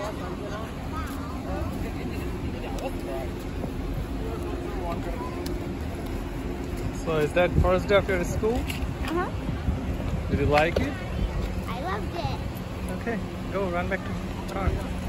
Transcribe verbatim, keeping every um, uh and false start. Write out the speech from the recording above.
So is that first day of your school? Uh-huh. Did you like it? I loved it. Okay, go run back to the car.